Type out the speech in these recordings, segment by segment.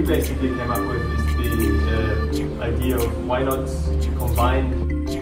basically came up with is the idea of why not combine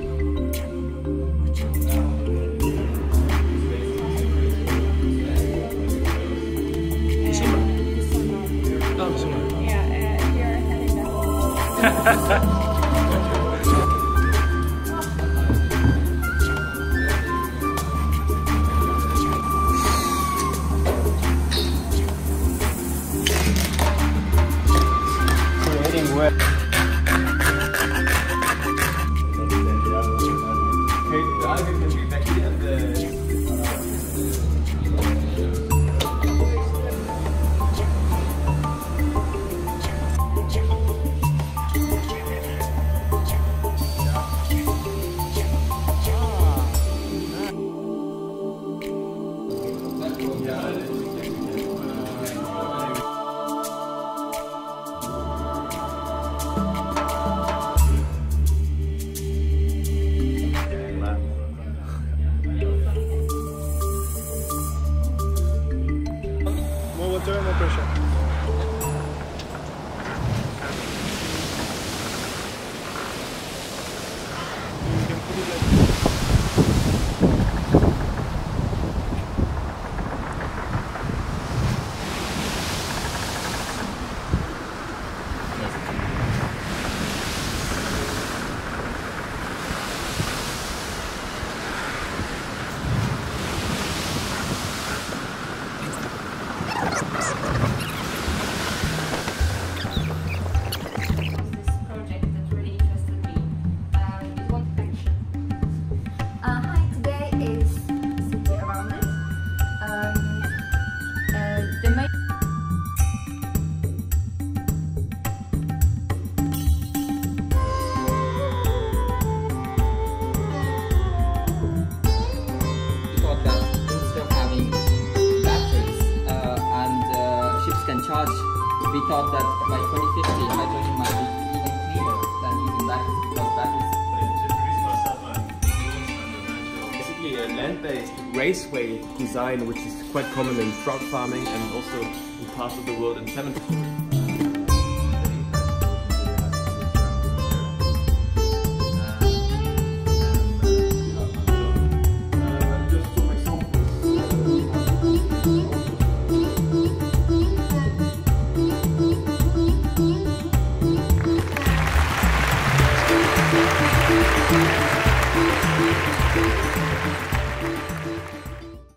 creating web. Okay, the algae can be back here and More water, more pressure. You can put it like charge. We thought that by 2050 hydrogen might be even cleaner than using batteries because batteries. basically a land-based raceway design, which is quite common in trout farming and also in parts of the world in salmon.